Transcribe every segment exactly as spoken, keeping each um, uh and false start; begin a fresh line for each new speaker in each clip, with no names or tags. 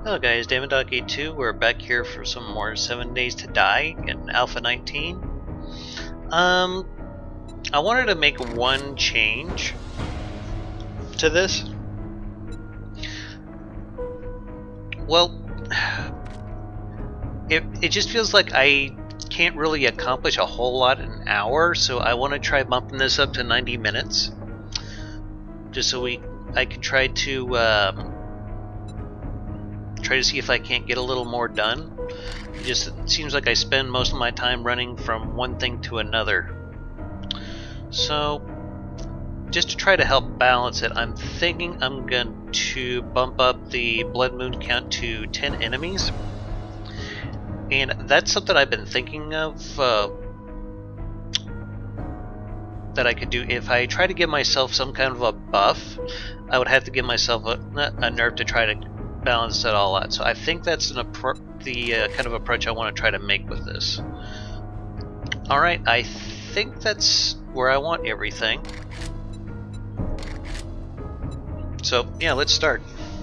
Hello guys, Dama Does two. We're back here for some more seven Days to Die in Alpha nineteen. Um, I wanted to make one change to this. Well, it, it just feels like I can't really accomplish a whole lot in an hour, so I want to try bumping this up to ninety minutes. Just so we, I can try to, um, try to see if I can't get a little more done. It just it seems like I spend most of my time running from one thing to another. So, just to try to help balance it, I'm thinking I'm going to bump up the Blood Moon count to ten enemies. And that's something I've been thinking of uh, that I could do. If I try to give myself some kind of a buff, I would have to give myself a, a nerf to try to balance it all out. So I think that's an the uh, kind of approach I want to try to make with this. Alright, I think that's where I want everything. So, yeah, let's start.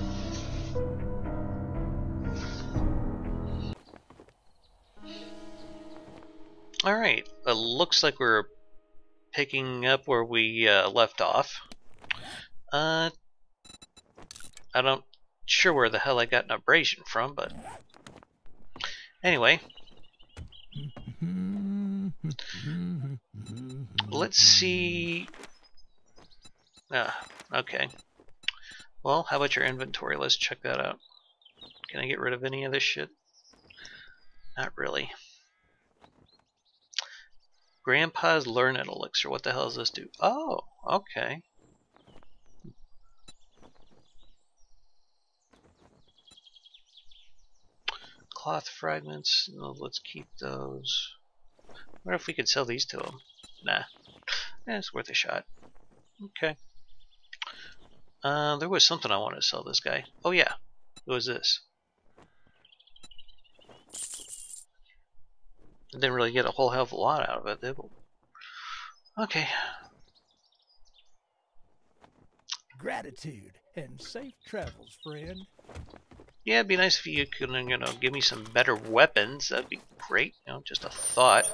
Alright, it looks like we're picking up where we uh, left off. Uh, I don't sure where the hell I got an abrasion from, but anyway. Let's see. Ah, okay. Well, how about your inventory? Let's check that out. Can I get rid of any of this shit? Not really. Grandpa's Learning Elixir. What the hell does this do? Oh, okay. Cloth fragments. No, let's keep those. What if we could sell these to him? Nah. Eh, it's worth a shot. Okay. Uh, there was something I wanted to sell this guy. Oh yeah. What was this? I didn't really get a whole hell of a lot out of it, did we? Okay.
Gratitude and safe travels, friend.
Yeah, it'd be nice if you could, you know, give me some better weapons. That'd be great. You know, just a thought.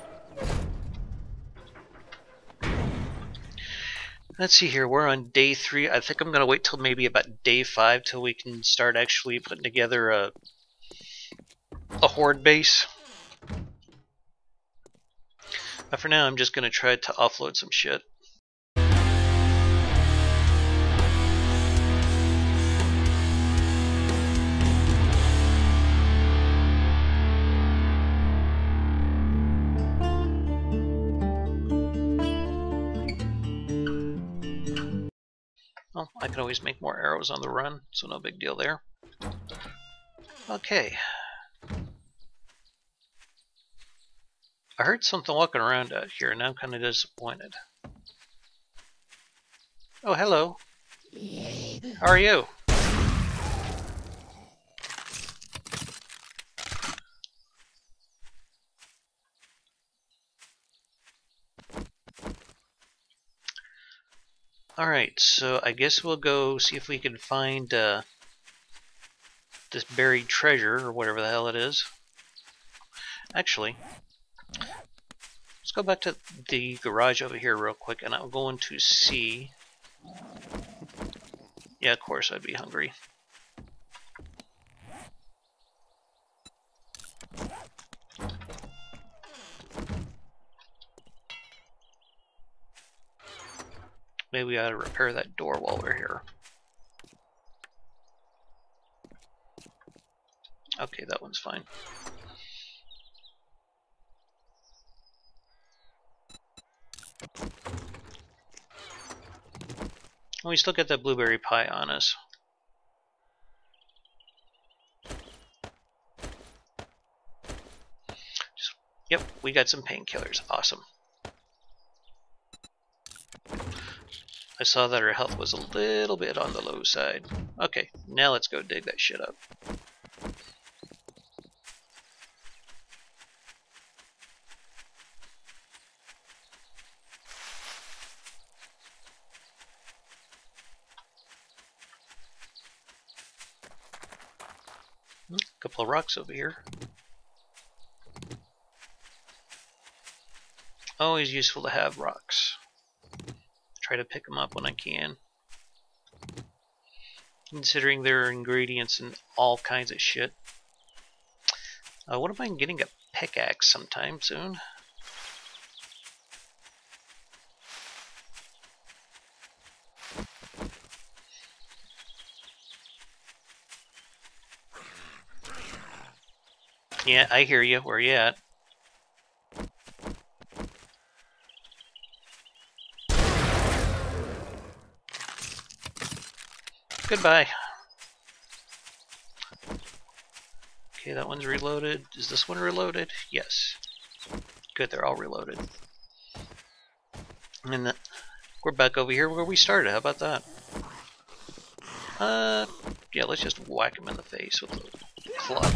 Let's see here. We're on day three. I think I'm gonna wait till maybe about day five till we can start actually putting together a a horde base. But for now, I'm just gonna try to offload some shit. Well, I can always make more arrows on the run, so no big deal there. Okay. I heard something walking around out here, and I'm kind of disappointed. Oh, hello. How are you? Alright, so I guess we'll go see if we can find uh, this buried treasure, or whatever the hell it is. Actually, let's go back to the garage over here real quick, and I'm going to see... Yeah, of course I'd be hungry. Maybe we ought to repair that door while we're here. Okay, that one's fine. We still get that blueberry pie on us. Just, yep, we got some painkillers. Awesome. I saw that her health was a little bit on the low side. Okay, now let's go dig that shit up. A couple of rocks over here. Always useful to have rocks. Try to pick them up when I can. Considering there are ingredients in all kinds of shit. Uh, what am I getting a pickaxe sometime soon? Yeah, I hear you. Where you at? Goodbye. Okay, that one's reloaded. Is this one reloaded? Yes. Good, they're all reloaded. And the, we're back over here where we started. How about that? Uh, yeah, let's just whack him in the face with the club.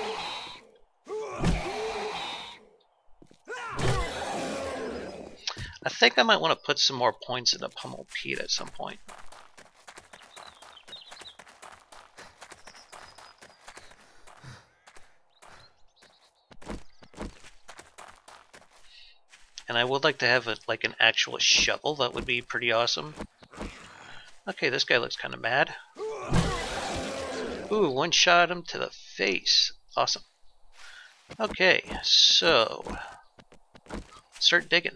I think I might want to put some more points into Pummel Pete at some point. And I would like to have a, like an actual shovel. That would be pretty awesome. Okay, this guy looks kind of mad. Ooh, one shot him to the face. Awesome. Okay, so start digging.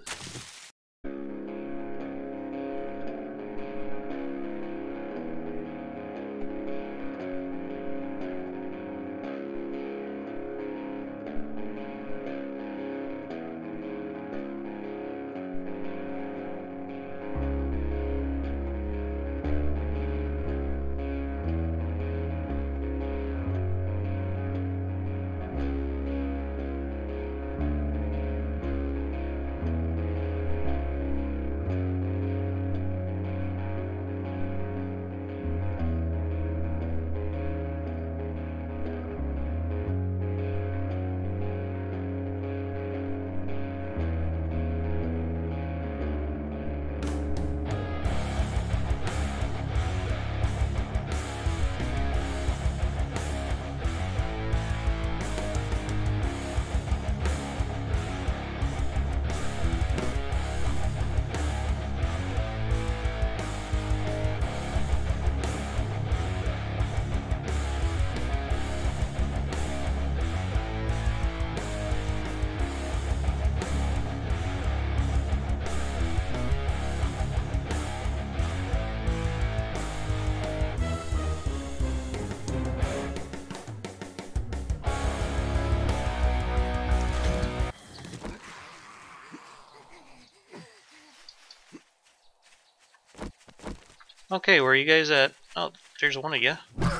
Okay, where are you guys at? Oh, there's one of you.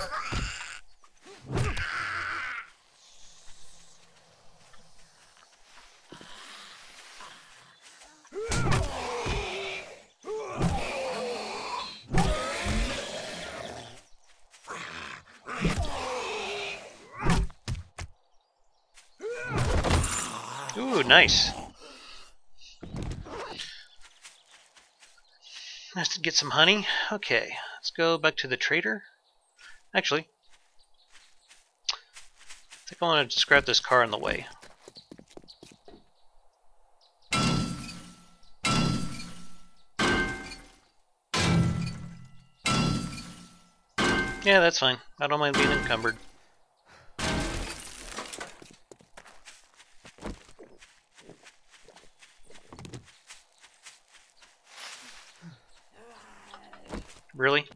Ooh, nice. Nice to get some honey. Okay, let's go back to the trader. Actually, I think I want to just grab this car on the way. Yeah, that's fine. I don't mind being encumbered. Really?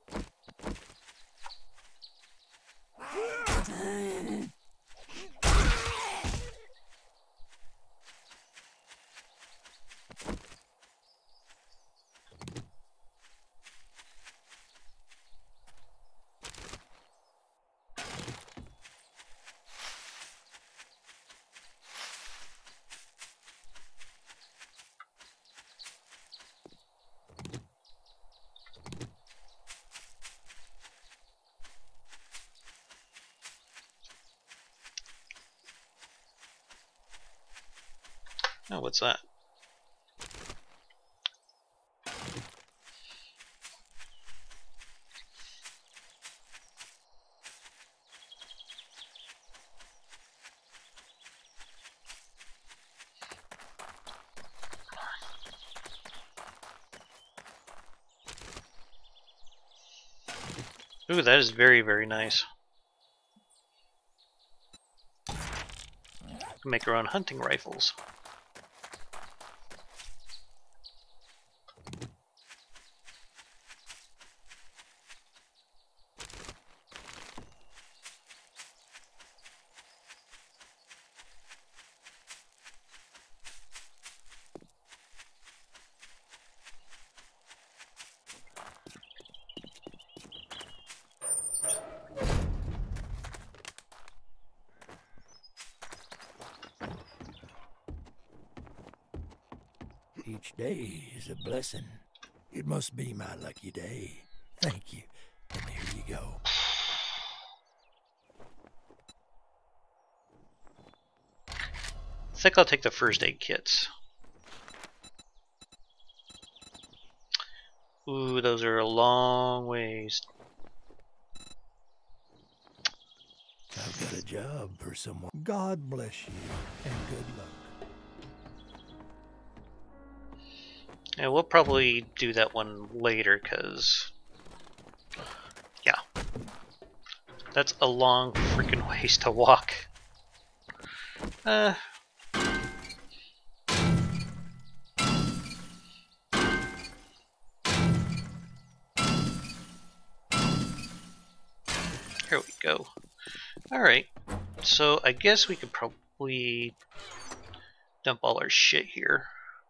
Oh, what's that? Ooh, that is very, very nice. Can make our own hunting rifles.
Each day is a blessing. It must be my lucky day. Thank you. And here you go.
I think I'll take the first aid kits. Ooh, those are a long ways.
I've got a job for someone. God bless you and good luck.
Yeah, we'll probably do that one later, because, yeah, that's a long freaking ways to walk. Uh, here we go. Alright, so I guess we could probably dump all our shit here.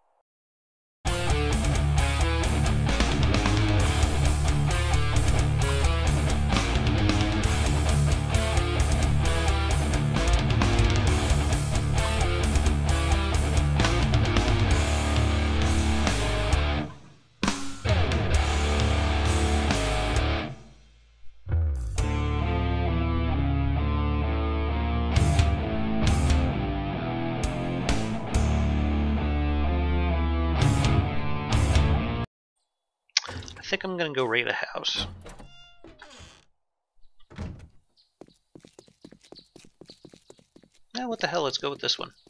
I think I'm gonna go raid a house. Now, what the hell? Let's go with this one.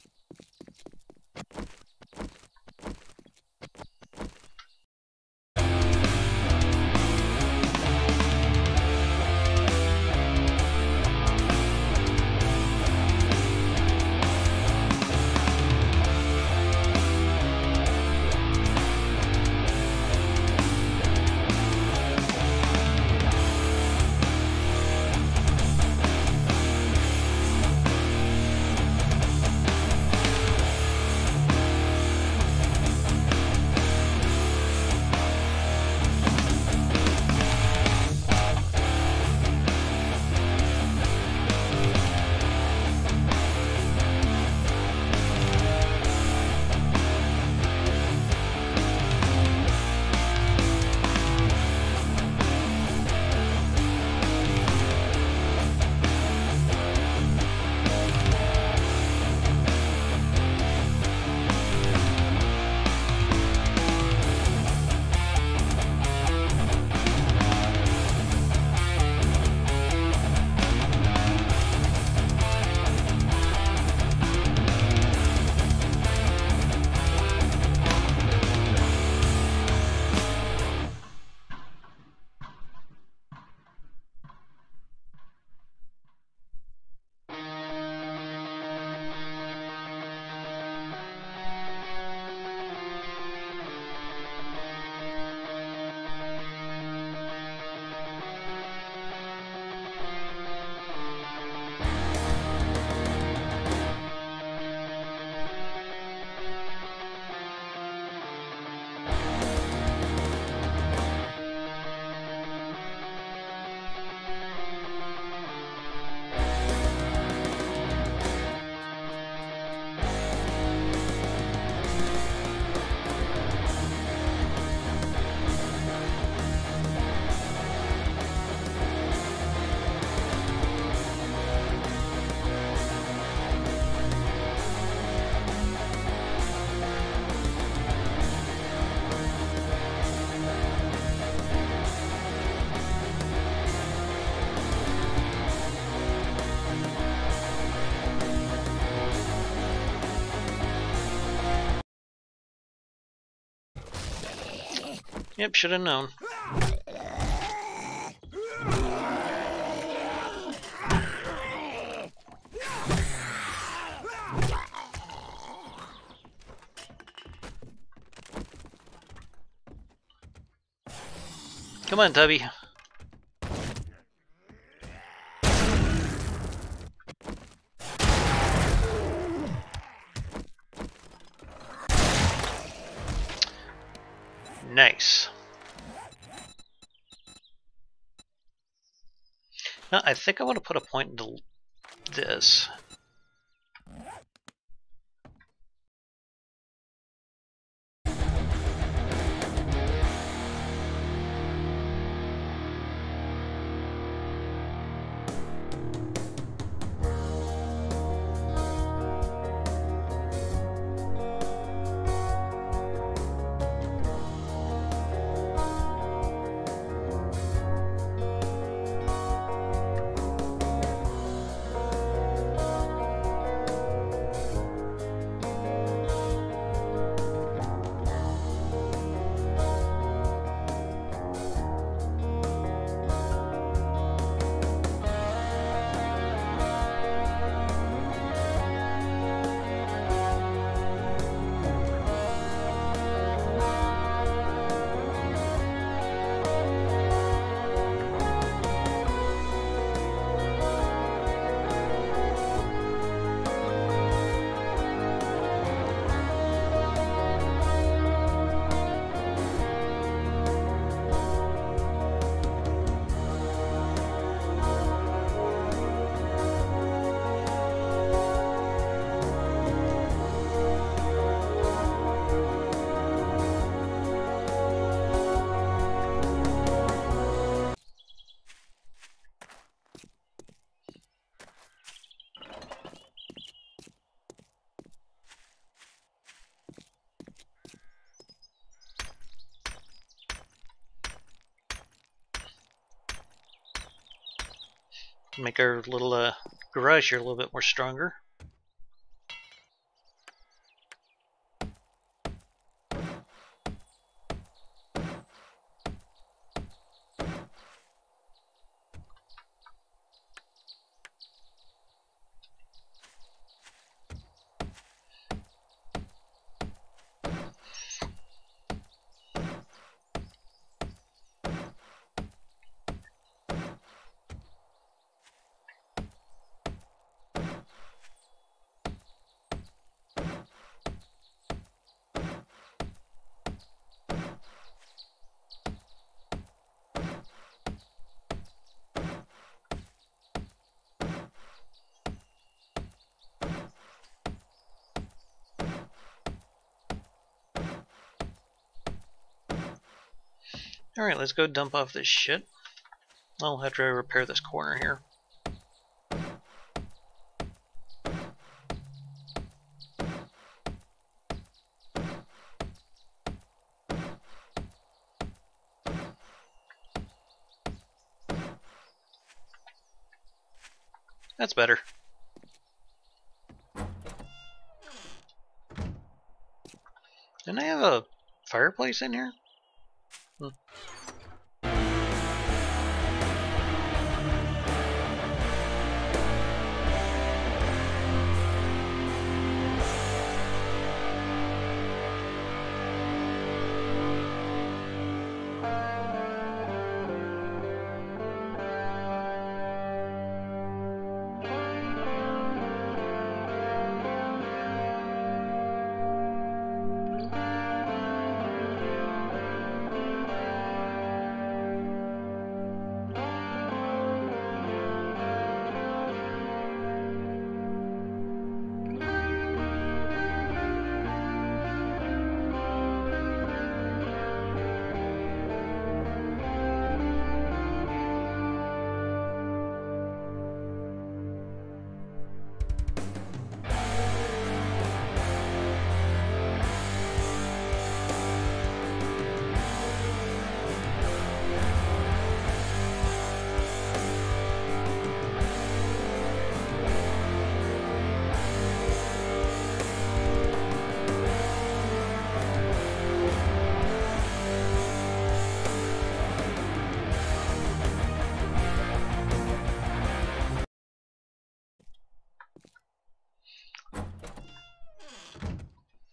Yep, should have known. Come on, Tubby. Nice. Now, I think I want to put a point into this. Make our little uh, garage here a little bit more stronger. Alright, let's go dump off this shit. I'll have to repair this corner here. That's better. Didn't I have a fireplace in here? Hmm.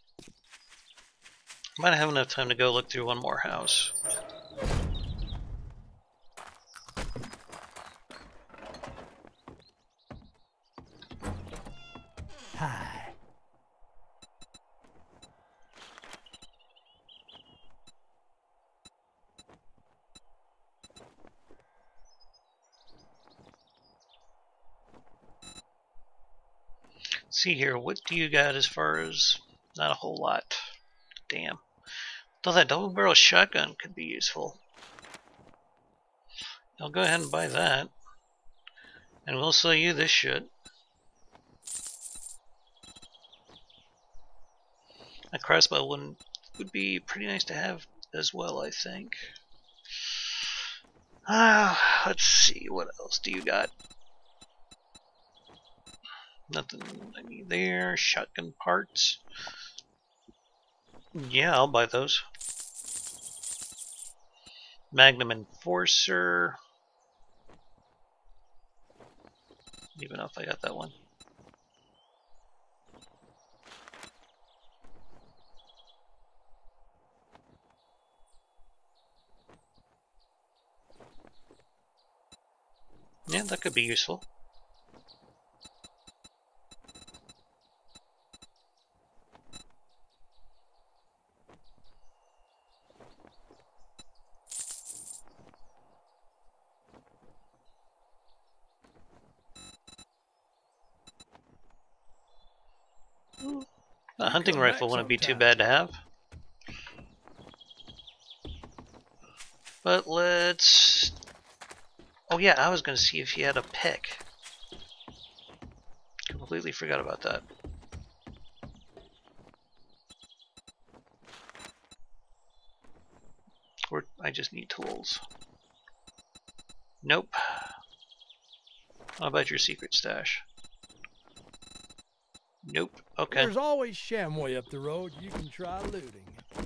Might have enough time to go look through one more house. see here, what do you got as far as... Not a whole lot. Damn. Though that double barrel shotgun could be useful. I'll go ahead and buy that. And we'll sell you this shit. A crossbow wouldn't, would be pretty nice to have as well, I think. Ah, let's see, what else do you got? Nothing I need there. Shotgun parts. Yeah, I'll buy those. Magnum Enforcer. Even if I got that one. Yeah, that could be useful. A hunting rifle wouldn't be too bad to have. But let's... Oh yeah, I was going to see if he had a pick. Completely forgot about that. Or I just need tools. Nope. How about your secret stash? Nope. Okay.
There's always Shamway up the road. You can try looting.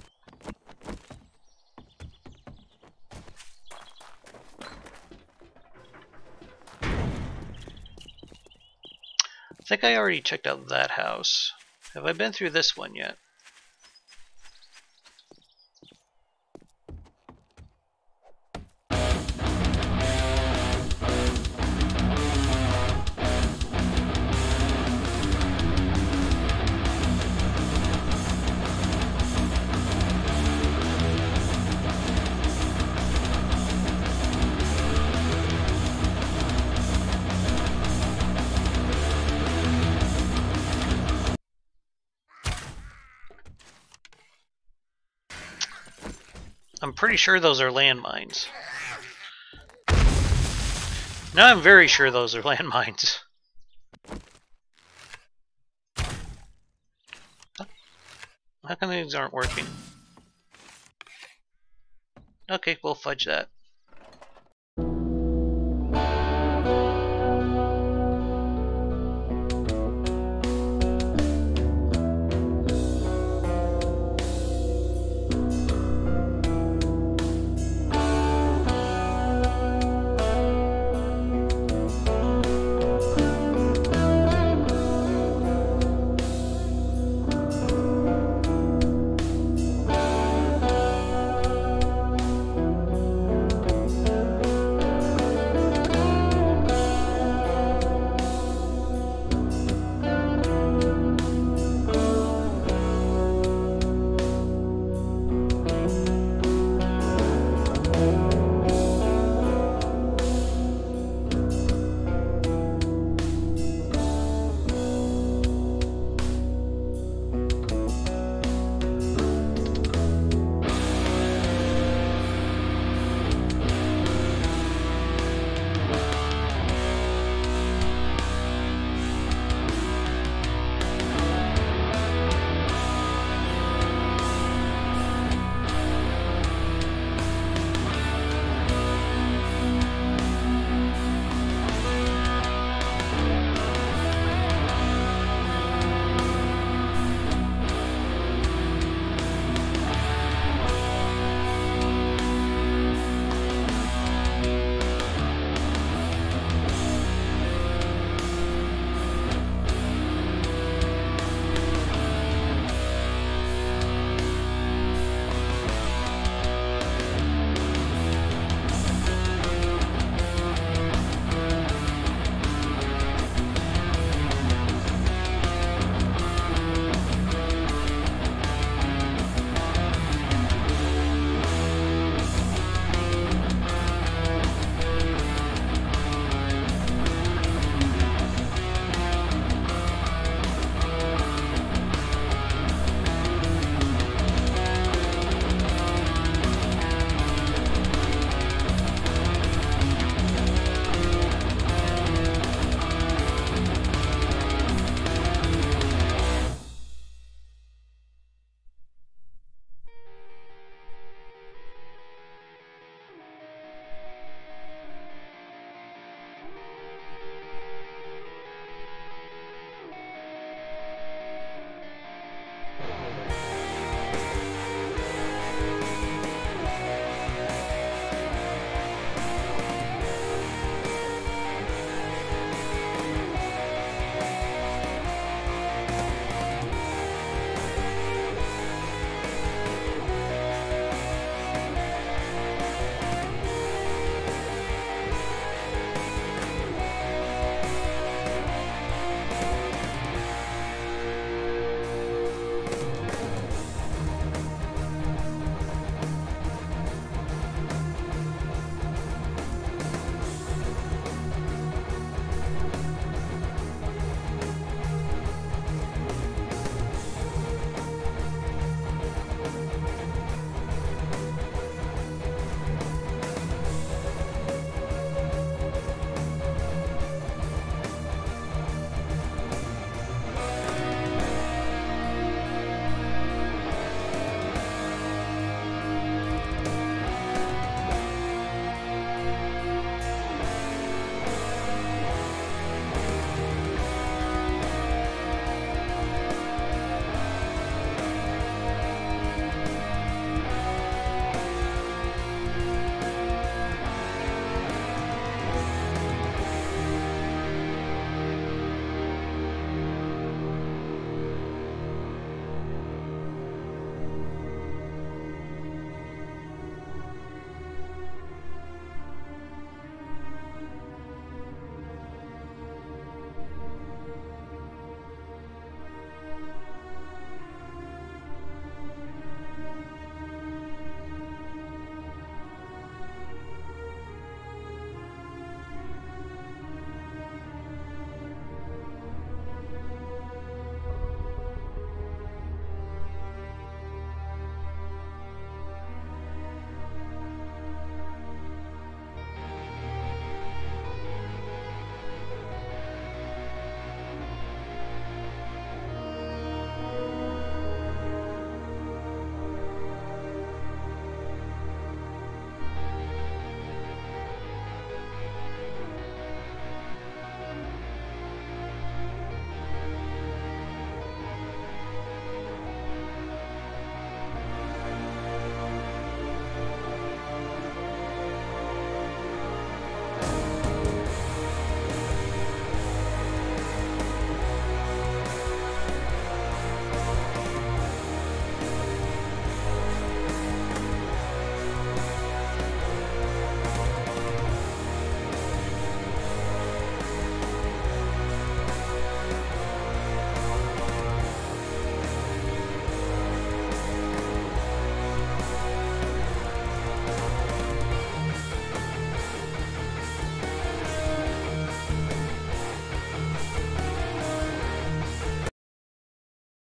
I think I already checked out that house. Have I been through this one yet? I'm pretty sure those are landmines. Now I'm very sure those are landmines. How come these aren't working? Okay, we'll fudge that.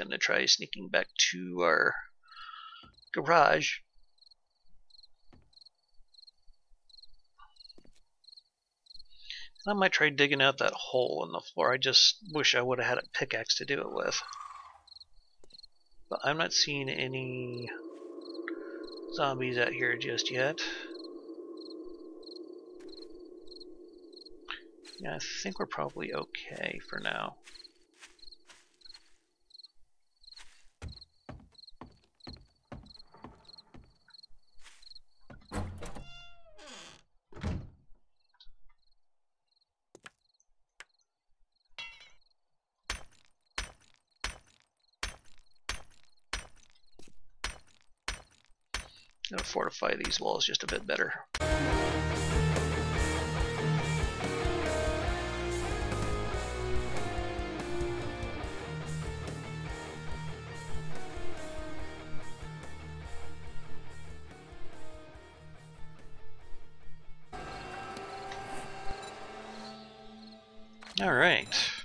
going to try sneaking back to our garage. I might try digging out that hole in the floor. I just wish I would have had a pickaxe to do it with. But I'm not seeing any zombies out here just yet. Yeah, I think we're probably okay for now. I'm gonna fortify these walls just a bit better. All right.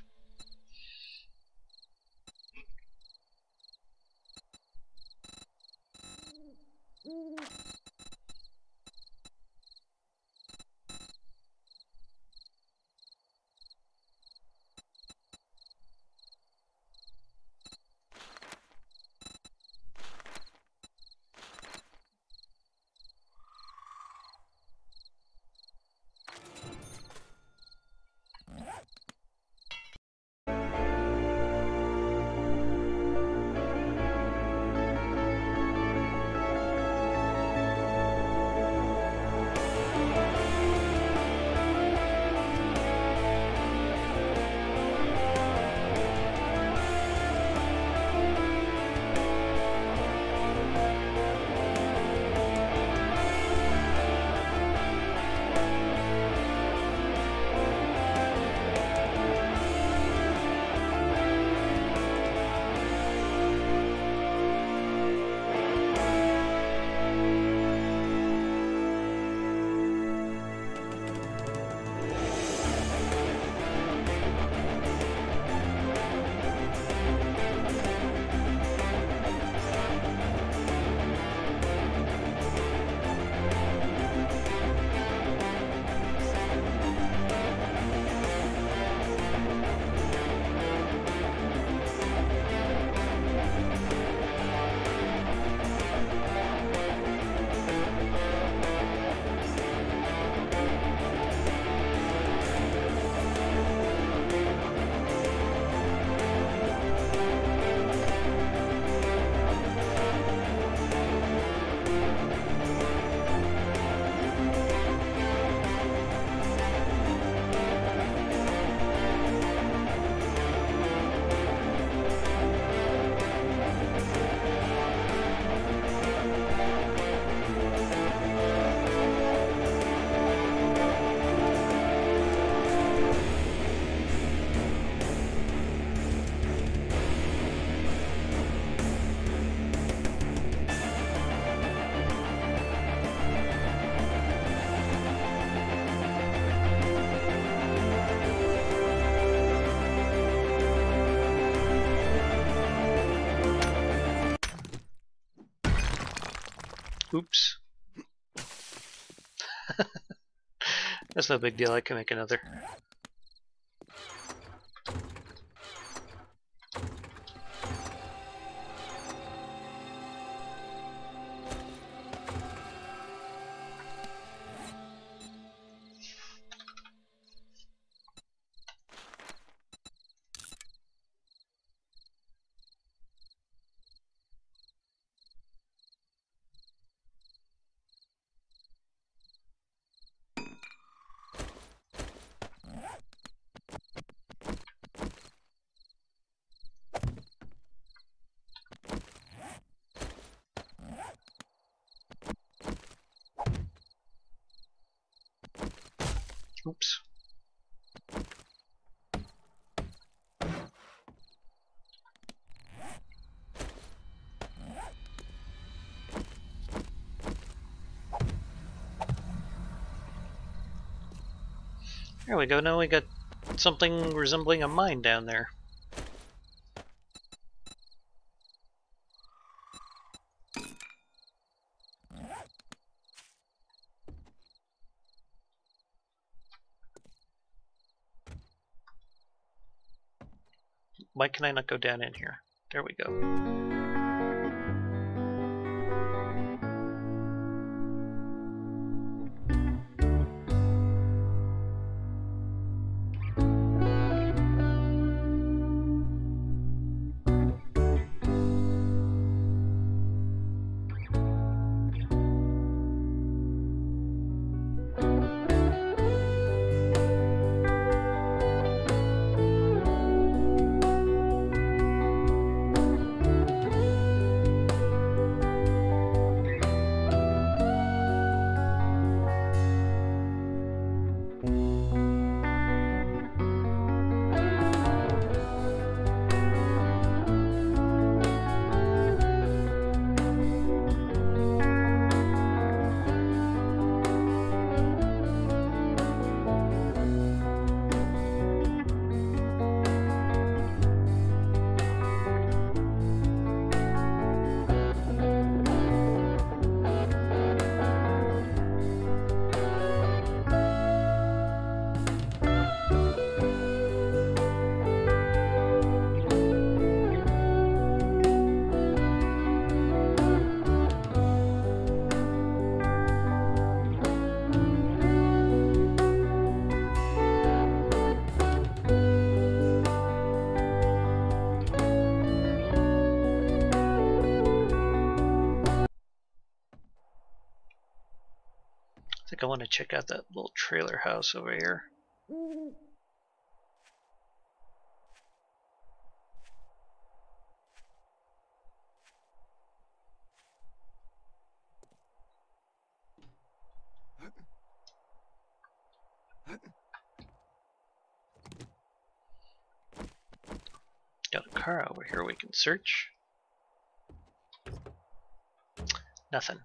Oops. That's no big deal, I can make another. Oops. There we go, now we got something resembling a mine down there. why can I not go down in here? There we go. I think I want to check out that little trailer house over here. Got a car over here we can search. Nothing.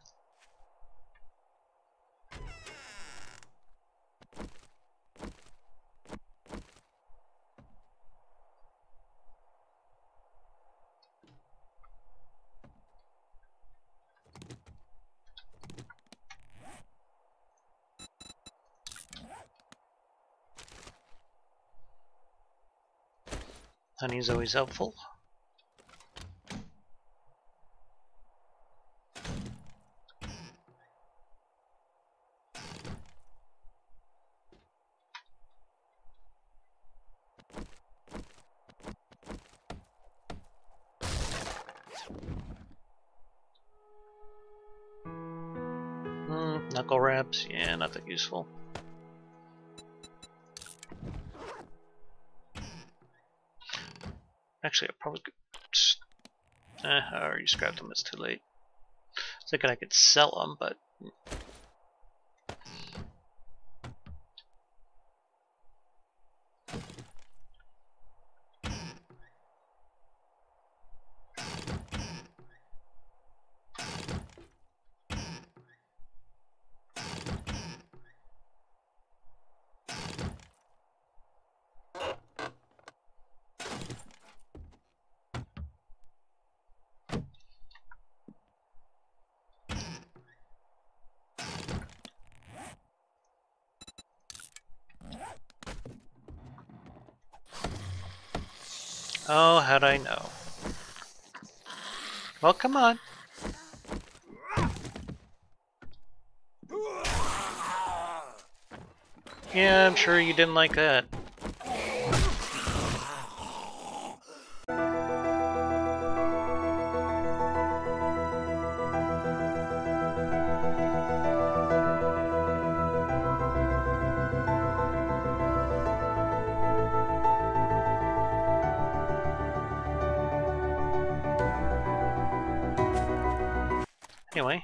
Honey's always helpful. Mm, knuckle wraps, yeah, not that useful. Actually, I probably could. Just, eh, I already scrapped them. It's too late. I was thinking I could sell them, but. Oh, how'd I know? Well, come on. Yeah, I'm sure you didn't like that. Anyway.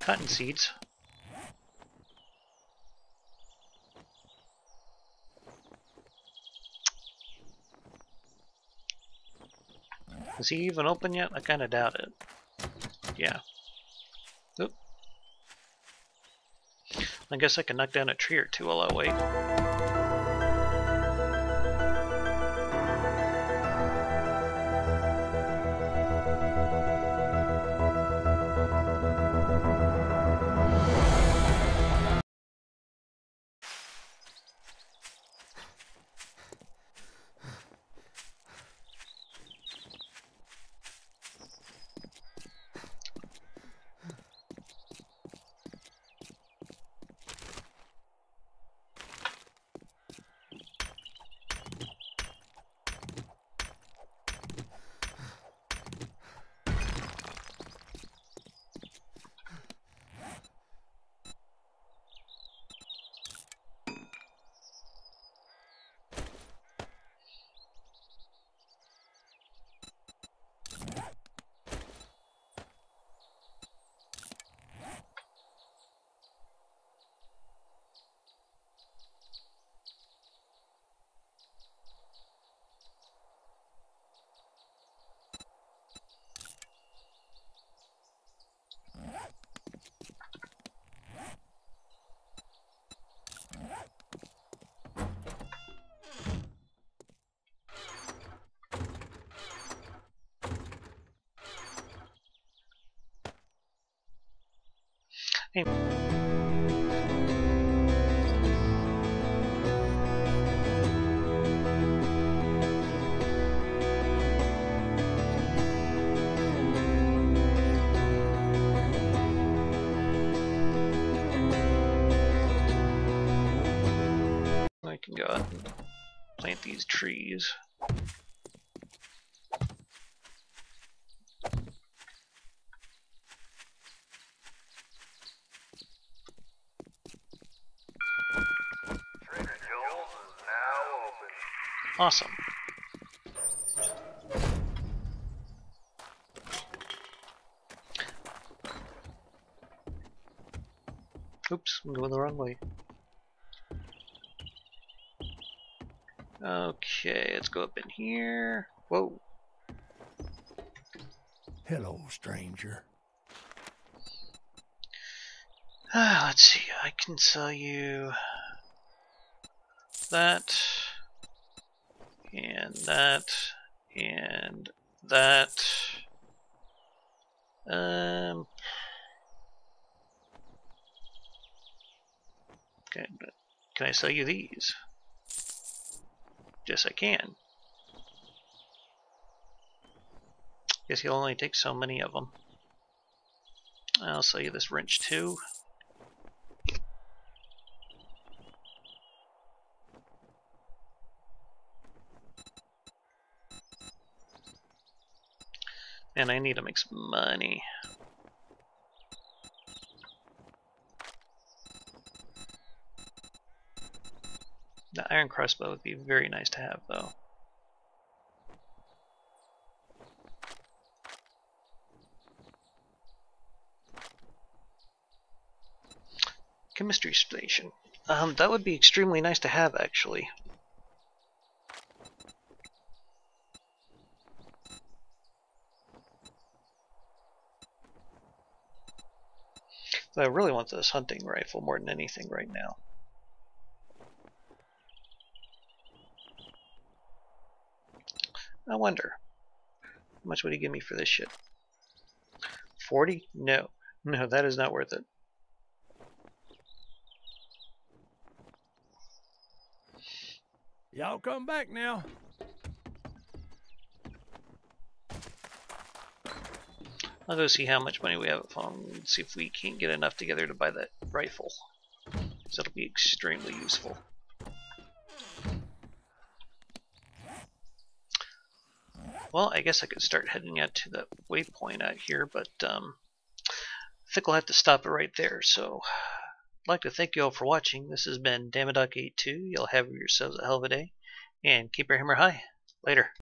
Cotton seeds. Is he even open yet? I kind of doubt it. Yeah. Oop. I guess I can knock down a tree or two while I wait. Hey. I can go out and plant these trees. Awesome. Oops, I'm going the wrong way. Okay, let's go up in here. Whoa.
Hello, stranger.
Ah, let's see, I can sell you that, and that, and that. Um, okay, but can I sell you these? Yes, I can. Guess you'll only take so many of them. I'll sell you this wrench too. And I need to make some money. The iron crossbow would be very nice to have, though. Chemistry station. Um, that would be extremely nice to have, actually. I really want this hunting rifle more than anything right now. I wonder, how much would he give me for this shit? forty? No. No, that is not worth it.
Y'all come back now.
I'll go see how much money we have at home and see if we can't get enough together to buy that rifle. Because that'll be extremely useful. Well, I guess I could start heading out to the waypoint out here, but um, I think we'll have to stop it right there. So, I'd like to thank you all for watching. This has been Dama Does eighty-two. You'll have yourselves a hell of a day, and keep your hammer high. Later.